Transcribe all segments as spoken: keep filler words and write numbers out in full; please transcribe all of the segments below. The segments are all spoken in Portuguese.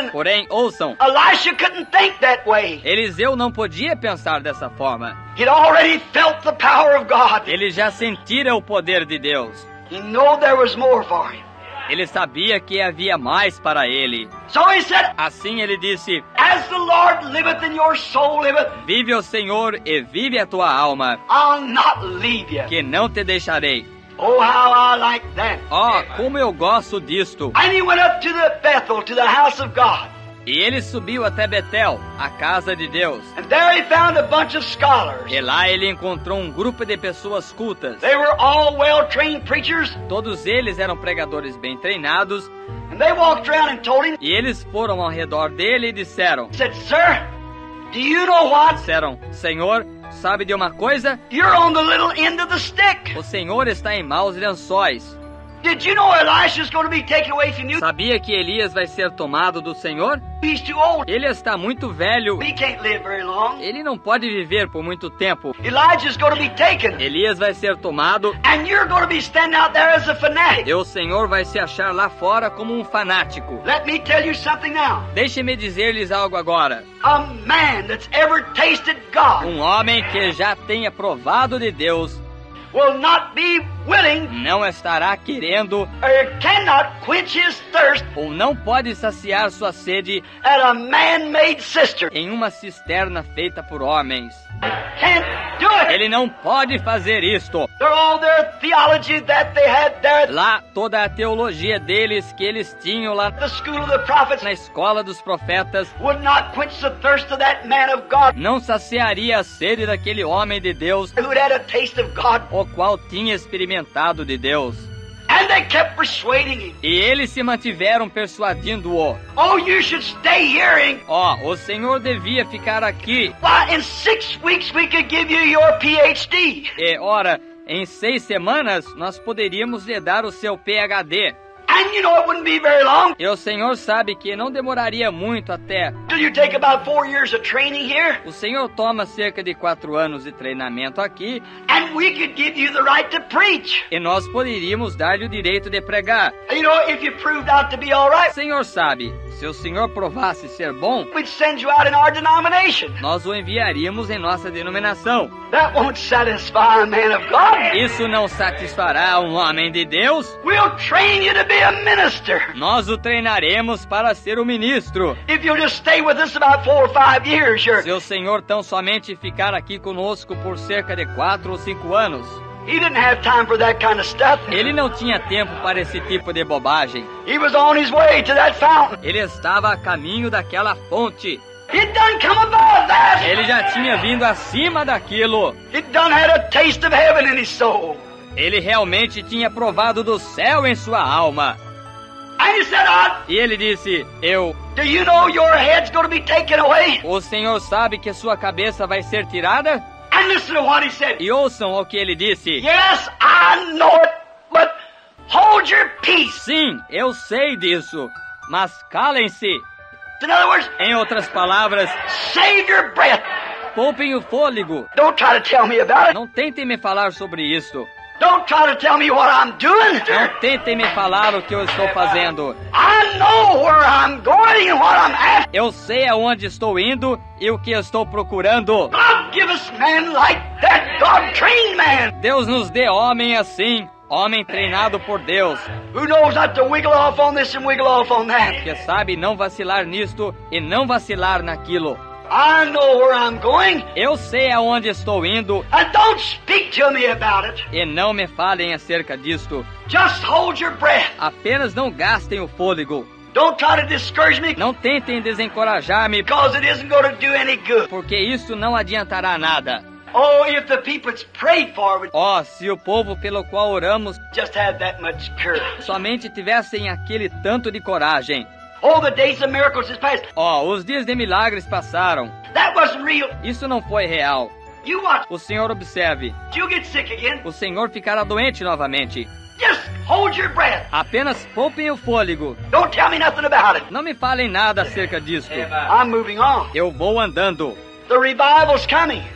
Porém, ouçam, Elisha couldn't think that way. Eliseu não podia pensar dessa forma. He'd already felt the power of God. Ele já sentira o poder de Deus. He knew there was more for him. Ele sabia que havia mais para ele. So he said, Assim ele disse, as the Lord liveth and your soul liveth, vive o Senhor e vive a tua alma, I'll not leave you. que não te deixarei. Oh, how I like that. Oh, como eu gosto disto. And he went up to the Bethel, to the house of God. E ele subiu até Betel, a casa de Deus. And there he found a bunch of scholars. E lá ele encontrou um grupo de pessoas cultas. They were all well-trained preachers. Todos eles eram pregadores bem treinados. And they walked around and told him, E eles foram ao redor dele e disseram, said, Sir, do you know what? disseram, Senhor, sabe de uma coisa? You're on the little end of the stick. O Senhor está em maus lençóis. Did you know Elisha's going to be taken away from you? Sabia que Elias vai ser tomado do Senhor? He's too old. Ele está muito velho. He can't live very long. Ele não pode viver por muito tempo. Elijah's going to be taken. Elias vai ser tomado And you're going to be standing out there as a fanatic. e o Senhor vai se achar lá fora como um fanático. Let me tell you something now. Deixe-me dizer-lhes algo agora. A man that's ever tasted God Um homem que já tenha provado de Deus will not be willing não estará querendo or cannot quench his thirst ou não pode saciar sua sede at a man-made cistern. em uma cisterna feita por homens. Can't do it. Ele não pode fazer isto. They're all their theology that they had there at Lá, toda a teologia deles que eles tinham lá the school of the prophets na escola dos profetas would not quench the thirst of that man of God não saciaria a sede daquele homem de Deus, who had a taste of God. o qual tinha experimentado de Deus. And they kept persuading him. E eles se mantiveram persuadindo-o. Oh, you should stay here. And, Ó, oh, o Senhor devia ficar aqui. why, in six weeks we could give you your P H D. E, ora, em seis semanas nós poderíamos lhe dar o seu P H D. And you know it wouldn't be very long E o Senhor sabe que não demoraria muito até. till you take about four years of training here. O Senhor toma cerca de quatro anos de treinamento aqui And we could give you the right to preach. e nós poderíamos dar-lhe o direito de pregar. And you know, if you proved out to be all O right, Senhor sabe, se o Senhor provasse ser bom, we'd send you out in our denomination. nós o enviaríamos em nossa denominação. That won't satisfy a man of God. Isso não satisfará um homem de Deus? We'll train you to be a minister. Nós o treinaremos para ser o ministro. If you'll just stay with us about four or five years, you're... Se o Senhor tão somente ficar aqui conosco por cerca de quatro ou cinco anos. He didn't have time for that kind of stuff. Ele não tinha tempo para esse tipo de bobagem. He was on his way to that fountain. Ele estava a caminho daquela fonte. He'd done come above that. Ele já tinha vindo acima daquilo. He'd done had a taste of heaven in his soul. Ele realmente tinha provado do céu em sua alma. And he said, "Ah, E ele disse, eu, do you know your head's going to be taken away?" o Senhor sabe que sua cabeça vai ser tirada? And listen to what he said. E ouçam o que ele disse. Yes, I know it, but hold your peace. Sim, eu sei disso, mas calem-se. In other words, Em outras palavras, save your breath. poupem o fôlego. Don't try to tell me about it. Não tentem me falar sobre isso. Don't try to tell me what I'm doing. Não tentem me falar o que eu estou fazendo. I know where I'm going and what I'm after. Eu sei aonde estou indo e o que estou procurando. God give us men like that, God-trained man, Deus nos dê homem assim, homem treinado por Deus, who knows not to wiggle off on this and wiggle off on that. que sabe não vacilar nisto e não vacilar naquilo. I know where I'm going, Eu sei aonde estou indo and don't speak to me about it. e não me falem acerca disto. Just hold your breath. Apenas não gastem o fôlego. Don't try to discourage me, Não tentem desencorajar-me, because it isn't going to do any good. porque isso não adiantará nada. Oh, if the people it's prayed for would Ó, se o povo pelo qual oramos just have that much courage. somente tivessem aquele tanto de coragem. Oh, the days of miracles is past. Ó, os dias de milagres passaram. That wasn't real. Isso não foi real. You watch. O Senhor observe. You'll get sick again. O Senhor ficará doente novamente. Just hold your breath. Apenas poupem o fôlego. Don't tell me nothing about it. Não me falem nada acerca disto. I'm moving on. Eu vou andando. The revival's coming.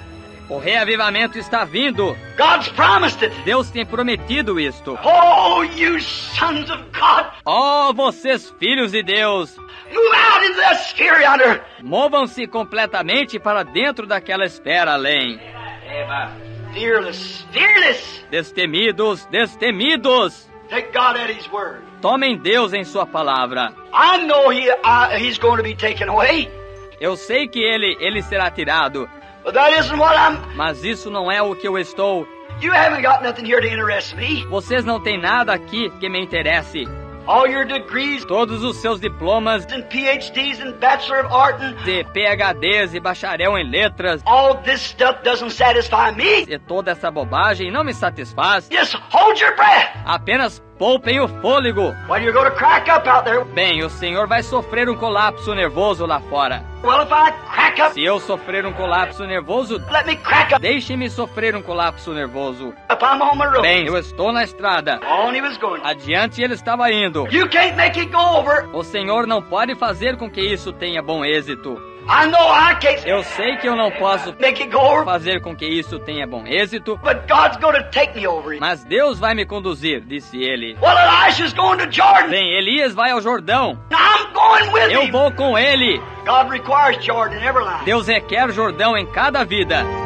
O reavivamento está vindo. God's promised it. Deus tem prometido isto. Oh, you sons of God. Oh, vocês filhos de Deus. Move out into that sphere yonder. Movam-se completamente para dentro daquela esfera além. Fearless, fearless. Destemidos, destemidos. Take God at His word. Tomem Deus em sua palavra. I know he, uh, He's going to be taken away. Eu sei que ele, ele será tirado. But that isn't what I'm... Mas isso não é o que eu estou. You haven't got nothing here to interest me. Vocês não têm nada aqui que me interesse. All your degrees Todos os seus diplomas and P H Ds and Bachelor of Art and de P H Ds e bacharel em letras all this stuff doesn't satisfy me. e toda essa bobagem não me satisfaz. Just hold your breath. Apenas poupem o fôlego. Well, you're going to crack up out there. Bem, o senhor vai sofrer um colapso nervoso lá fora. Well, if I crack up, Se eu sofrer um colapso nervoso, let me crack up. deixe-me sofrer um colapso nervoso. If I'm on my road. Bem, eu estou na estrada. On he was going. Adiante ele estava indo. You can't make it go over. O senhor não pode fazer com que isso tenha bom êxito. I know I can't Eu sei que eu não posso make it go over, fazer com que isso tenha bom êxito, but God's going to take me over. mas Deus vai me conduzir, disse ele. Well, Elisha's going to Jordan. Bem, Elias vai ao Jordão. I'm going with Eu him. vou com ele. God requires Jordan in every life. Deus requer Jordão em cada vida.